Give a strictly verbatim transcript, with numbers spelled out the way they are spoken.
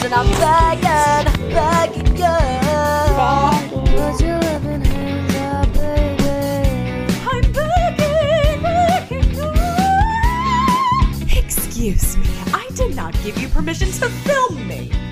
and I'm begging, begging you. Put your loving hands up, baby. I'm begging, begging you. Excuse me, I did not give you permission to film me.